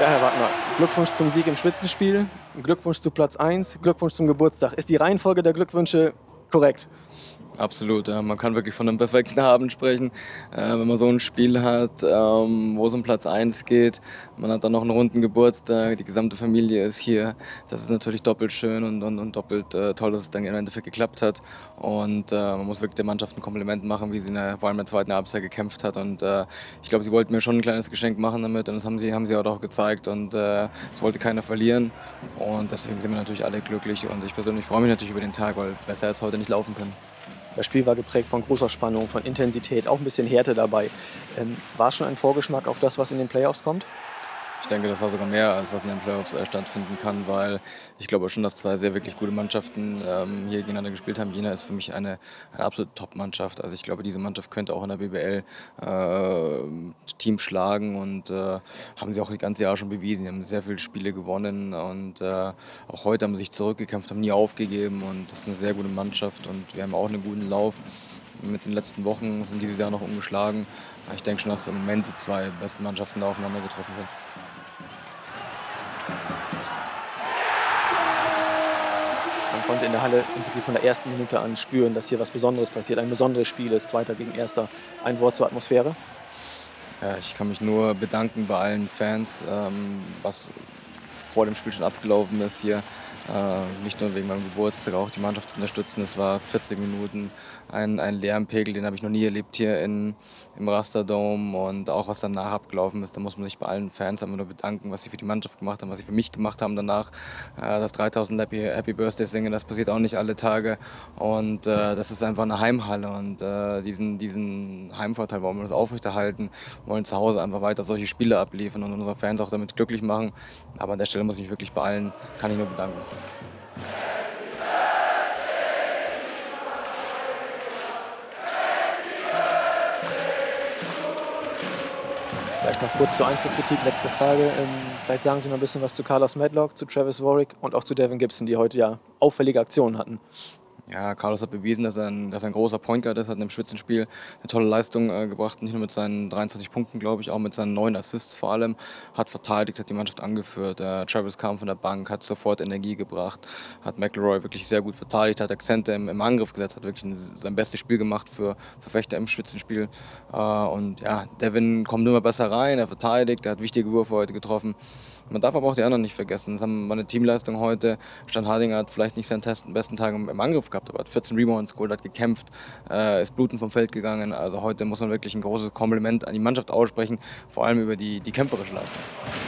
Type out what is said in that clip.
Ja, Herr Wagner, Glückwunsch zum Sieg im Spitzenspiel, Glückwunsch zu Platz 1, Glückwunsch zum Geburtstag. Ist die Reihenfolge der Glückwünsche korrekt? Absolut, ja. Man kann wirklich von einem perfekten Abend sprechen, wenn man so ein Spiel hat, wo es um Platz 1 geht. Man hat dann noch einen runden Geburtstag, die gesamte Familie ist hier. Das ist natürlich doppelt schön und doppelt toll, dass es dann im Endeffekt geklappt hat. Und man muss wirklich der Mannschaft ein Kompliment machen, wie sie vor allem in der zweiten Halbzeit gekämpft hat. Und ich glaube, sie wollten mir schon ein kleines Geschenk machen damit und das haben sie auch gezeigt. Und es wollte keiner verlieren. Und deswegen sind wir natürlich alle glücklich. Und ich persönlich freue mich natürlich über den Tag, weil besser jetzt heute nicht laufen können. Das Spiel war geprägt von großer Spannung, von Intensität, auch ein bisschen Härte dabei. War schon ein Vorgeschmack auf das, was in den Playoffs kommt? Ich denke, das war sogar mehr, als was in den Playoffs stattfinden kann, weil ich glaube schon, dass zwei sehr wirklich gute Mannschaften hier gegeneinander gespielt haben. Jena ist für mich eine absolute Top-Mannschaft. Also ich glaube, diese Mannschaft könnte auch in der BBL Teams schlagen und haben sie auch das ganze Jahr schon bewiesen. Sie haben sehr viele Spiele gewonnen und auch heute haben sie sich zurückgekämpft, haben nie aufgegeben und das ist eine sehr gute Mannschaft und wir haben auch einen guten Lauf. Mit den letzten Wochen sind dieses Jahr noch umgeschlagen. Ich denke schon, dass im Moment die zwei besten Mannschaften da aufeinander getroffen sind. Man konnte in der Halle im Prinzip von der ersten Minute an spüren, dass hier was Besonderes passiert, ein besonderes Spiel ist, Zweiter gegen Erster. Ein Wort zur Atmosphäre? Ja, ich kann mich nur bedanken bei allen Fans, was vor dem Spiel schon abgelaufen ist hier. Nicht nur wegen meinem Geburtstag, auch die Mannschaft zu unterstützen. Es war 40 Minuten ein Lärmpegel, den habe ich noch nie erlebt hier im Rasterdome und auch was danach abgelaufen ist. Da muss man sich bei allen Fans einfach nur bedanken, was sie für die Mannschaft gemacht haben, was sie für mich gemacht haben danach. Das 3000 Happy Birthday singen, das passiert auch nicht alle Tage und das ist einfach eine Heimhalle und diesen Heimvorteil wollen wir das aufrechterhalten, wollen zu Hause einfach weiter solche Spiele abliefern und unsere Fans auch damit glücklich machen. Aber an der Stelle muss ich mich wirklich bei allen, kann ich nur bedanken. Vielleicht noch kurz zur Einzelkritik, letzte Frage. Vielleicht sagen Sie noch ein bisschen was zu Carlos Medlock, zu Travis Warwick und auch zu Devin Gibson, die heute ja auffällige Aktionen hatten. Ja, Carlos hat bewiesen, dass er ein großer Point Guard ist, hat im Spitzenspiel eine tolle Leistung gebracht, nicht nur mit seinen 23 Punkten, glaube ich, auch mit seinen 9 Assists vor allem, hat verteidigt, hat die Mannschaft angeführt. Travis kam von der Bank, hat sofort Energie gebracht, hat McElroy wirklich sehr gut verteidigt, hat Akzente im Angriff gesetzt, hat wirklich sein bestes Spiel gemacht für Fechter im Spitzenspiel. Und ja, Devin kommt immer besser rein, er verteidigt, er hat wichtige Würfe heute getroffen. Man darf aber auch die anderen nicht vergessen. Das war eine Teamleistung heute. Stan Hardinger hat vielleicht nicht seinen besten Tag im Angriff gehabt, aber hat 14 Rebounds geholt, hat gekämpft, ist blutend vom Feld gegangen. Also heute muss man wirklich ein großes Kompliment an die Mannschaft aussprechen, vor allem über die kämpferische Leistung.